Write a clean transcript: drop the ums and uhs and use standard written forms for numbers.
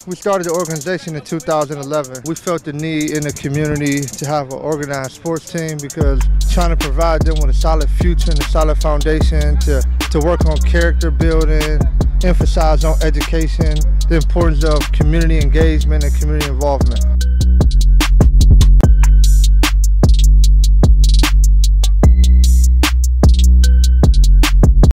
We started the organization in 2011. We felt the need in the community to have an organized sports team because trying to provide them with a solid future and a solid foundation to work on character building, emphasize on education, the importance of community engagement and community involvement.